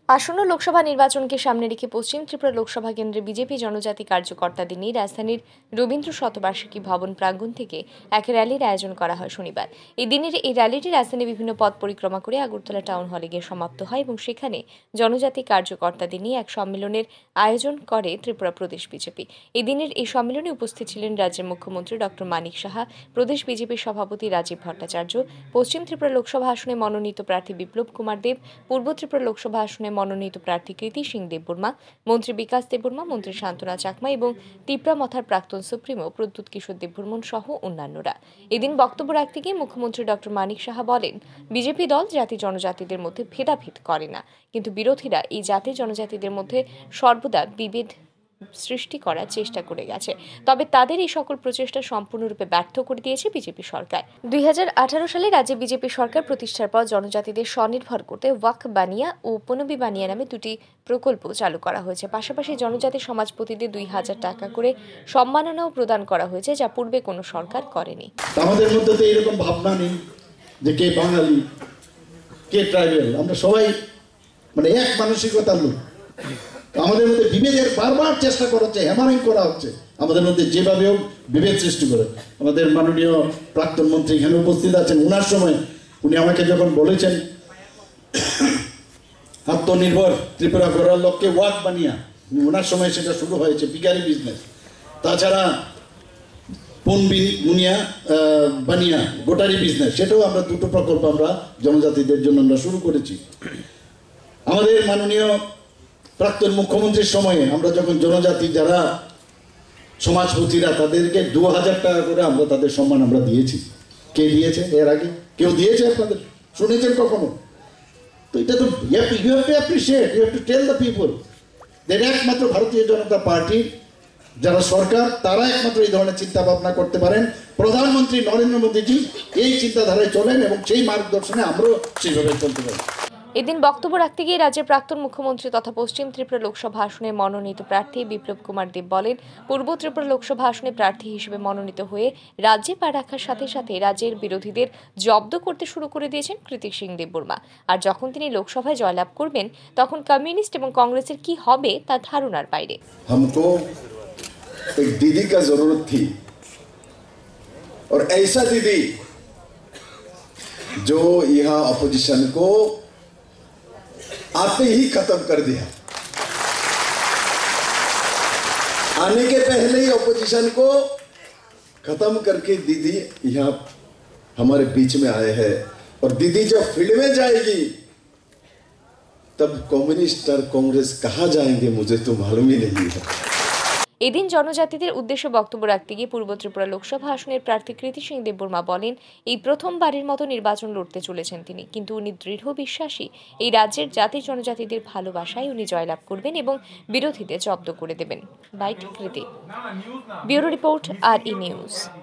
আসন্ন লোকসভা নির্বাচনকে সামনে রেখে পশ্চিম ত্রিপুরা লোকসভা কেন্দ্রে বিজেপি জনজাতি কার্যকর্তাদের নিয়ে রাজধানীর রবীন্দ্র শতবার্ষিকী ভবন প্রাঙ্গণ থেকে এক র্যালির আয়োজন করা হয় শনিবার। এই দিনের এই র্যালিটি রাজধানীর বিভিন্ন পথ পরিক্রমা করে আগরতলা টাউন হলে গিয়ে সমাপ্ত হয় এবং সেখানে জনজাতি কার্যকর্তাদের নিয়ে এক সম্মেলনের আয়োজন করে ত্রিপুরা প্রদেশ বিজেপি। এই দিনের এই সম্মেলনে উপস্থিত ছিলেন রাজ্যের মুখ্যমন্ত্রী ডক্টর মানিক সাহা, প্রদেশ বিজেপির সভাপতি রাজীব ভট্টাচার্য, পশ্চিম ত্রিপুরা লোকসভা আসনে মনোনীত প্রার্থী বিপ্লব কুমার দেব, পূর্ব ত্রিপুরা লোকসভা আসনে মনোনীত প্রার্থী কৃতি সিং দেববর্মা, মন্ত্রী বিকাশ দেববর্মা, মন্ত্রী শান্তনা চাকমা এবং তিপ্রামথার প্রাক্তন সুপ্রিমো প্রদ্যুৎ কিশোর দেববর্মন সহ অন্যান্যরা। এদিন বক্তব্য রাখতে গিয়ে মুখ্যমন্ত্রী ডক্টর মানিক সাহা বলেন, বিজেপি দল জাতি জনজাতিদের মধ্যে ভেদাভেদ করে না, কিন্তু বিরোধীরা এই জাতি জনজাতিদের মধ্যে সর্বদা বিভেদ সৃষ্টি করার চেষ্টা করে গেছে। তবে তাদের এই সকল প্রচেষ্টা সম্পূর্ণরূপে ব্যর্থ করে দিয়েছে বিজেপি সরকার। 2018 সালে রাজ্যে বিজেপি সরকার প্রতিষ্ঠার পর জনজাতিদের স্বনির্ভর করতে ওয়াক বানিয়া ও পনবি বানিয়া নামে দুটি প্রকল্প চালু করা হয়েছে। পাশাপাশি জনজাতি সমাজপতিদের 2000 টাকা করে সম্মাননাও প্রদান করা হয়েছে, যা পূর্বে কোনো সরকার করেনি। আমাদের মধ্যে তো এরকম ভাবনা নেই যে কে বাঙালি কে ট্রাইবেল, আমরা সবাই এক মানসিকতার লোক। আমাদের মধ্যে বিভেদের বারবার চেষ্টা করা হচ্ছে, হ্যামারিং করা হচ্ছে, আমাদের মধ্যে যেভাবে হোক বিভেদ সৃষ্টি করে। আমাদের মাননীয় প্রাক্তন মন্ত্রী এখানে উপস্থিত আছেন, ওনার সময় উনি আমাকে যখন বলেছেন আত্মনির্ভর ত্রিপুরা করার লক্ষ্যে ওয়াক বানিয়া, ওনার সময় সেটা শুরু হয়েছে পিকারি বিজনেস। তাছাড়া পনবি বুনিয়া বানিয়া গোটারি বিজনেস, সেটাও আমরা দুটো প্রকল্প আমরা জনজাতিদের জন্য আমরা শুরু করেছি। আমাদের মাননীয় প্রাক্তন মুখ্যমন্ত্রীর সময়ে আমরা যখন জনজাতি যারা সমাজপতিরা তাদেরকে 2000 টাকা করে আমরা তাদের সম্মান আমরা দিয়েছি। কে দিয়েছে এর আগে? কেউ দিয়েছে আপনাদের? শুনেছেন কখনো? তো এটা তো you have to appreciate, you have to tell the people that একমাত্র ভারতীয় জনতা পার্টির যারা সরকার তারা একমাত্র এই ধরনের চিন্তা ভাবনা করতে পারেন। প্রধানমন্ত্রী নরেন্দ্র মোদীজি এই চিন্তাধারায় চলেন এবং সেই মার্গদর্শনে আমরাও সেইভাবে চলতে পারি। এদিন বক্তব্য রাখতে গিয়ে রাজ্যের প্রাক্তন মুখ্যমন্ত্রী তথা পশ্চিম ত্রিপুরা লোকসভা আসনে মনোনীত প্রার্থী বিপ্লব কুমার দেব বলেন, পূর্ব ত্রিপুরা লোকসভা আসনে প্রার্থী হিসেবে মনোনীত হয়ে রাজ্যে পা রাখার সাথে সাথে রাজ্যের বিরোধীদের জব্দ করতে শুরু করে দিয়েছেন কৃতি সিং দেববর্মা। আর যখন তিনি লোকসভায় জয়লাভ করবেন তখন কমিউনিস্ট এবং কংগ্রেসের কি হবে তা ধারণার বাইরে। हमको एक दीदी का जरूरत थी और ऐसा दीदी जो यहाँ अपोजिशन को आते ही खत्म कर दिया। आने के पहले ही अपोजिशन को खत्म करके दीदी यहाँ हमारे बीच में आए हैं। और दीदी जब फील्ड में जाएगी तब कम्युनिस्ट और कांग्रेस कहाँ जाएंगे मुझे तो मालूम ही नहीं है। এদিন জনজাতিদের উদ্দেশ্যে বক্তব্য রাখতে গিয়ে পূর্ব ত্রিপুরা লোকসভা আসনের প্রার্থী কৃতি সিং দেববর্মা বলেন, এই প্রথমবারের মতো নির্বাচন লড়তে চলেছেন তিনি, কিন্তু উনি দৃঢ় বিশ্বাসী এই রাজ্যের জাতি জনজাতিদের ভালোবাসায় উনি জয়লাভ করবেন এবং বিরোধীদের জব্দ করে দেবেন। Byte Kriti. Bureau report, RE news.